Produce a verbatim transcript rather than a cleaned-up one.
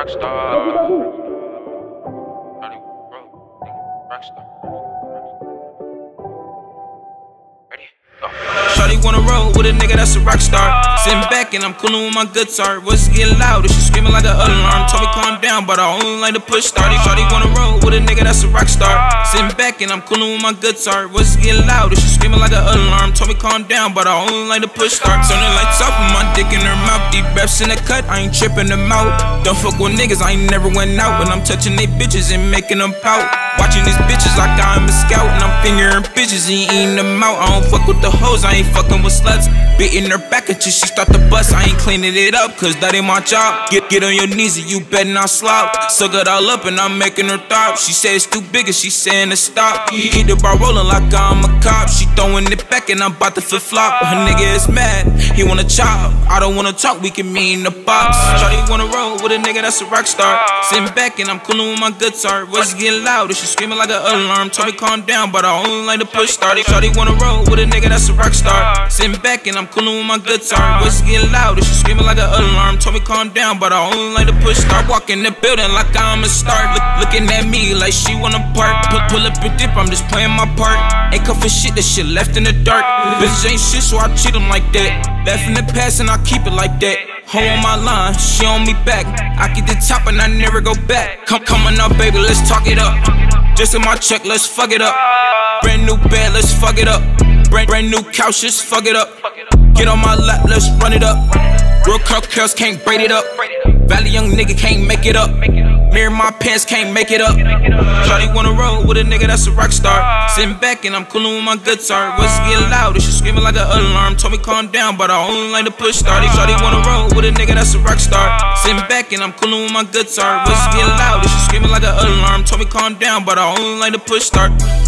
Rockstar. Rockstar. Ready? Go. Shawty wanna roll with a nigga that's a rock star. Sitting back and I'm coolin' with my guitar. Voice getting loud, she screaming like an alarm. Told me calm down, but I only like to push start. Shawty wanna roll with a nigga that's a rock star. Sitting back and I'm coolin' with my guitar. Voice getting loud, she screaming like an alarm. Told me calm down, but I only like to push start. Turn the lights off with my dick in her mouth. Deep breaths in the cut, I ain't tripping them out. Don't fuck with niggas, I ain't never went out. When I'm touching they bitches and making them pout. Watching these bitches like I'm a scout. And I'm fingering bitches and eating them out. I don't fuck with the hoes, I ain't fucking with sluts. Beating her back until she start to bust. I ain't cleaning it up, cause that ain't my job. Get get on your knees and you better not slop. Suck it all up and I'm making her thought. She said it's too big and she saying to stop. Keep the bar rolling like I'm a cop. She throwing it back and I'm about to flip flop. Her nigga is mad, he wanna chop. I don't wanna talk, we can meet in the box. Shawty wanna roll with a nigga that's a rock star. Sitting back and I'm coolin' with my guitar. Voice getting loud, she screaming like an alarm. Told me calm down, but I only like to push start. Shawty wanna roll with a nigga that's a rock star. Sitting back and I'm coolin' with my guitar. Voice getting loud, she screaming like an alarm. Told me calm down, but I only like to push start. Walk in the building like I'm a star. Look, looking at me like she wanna part. Pull, pull up a dip, I'm just playing my part. Ain't come for shit, that shit left in the dark. Bitches ain't shit, so I treat them like that. Left in the past and I keep it like that. Hoe on my line, she on me back. I get the top and I never go back. Come coming up, baby, let's talk it up. Just in my check, let's fuck it up. Brand new bed, let's fuck it up. Brand, brand new couch, just fuck it up. Get on my lap, let's run it up. Real curl curls can't braid it up. Valley young nigga can't make it up. Mirror my pants can't make it up. Shawty wanna roll with a nigga that's a rock star. Sitting back and I'm coolin' with my guitar. Voice getting loud, she screaming like an alarm. Told me calm down, but I only like to push start. Shawty wanna roll with a nigga that's a rock star. Sitting back and I'm coolin' with my guitar. Voice getting loud, she screaming like an alarm. Told me calm down, but I only like to push start.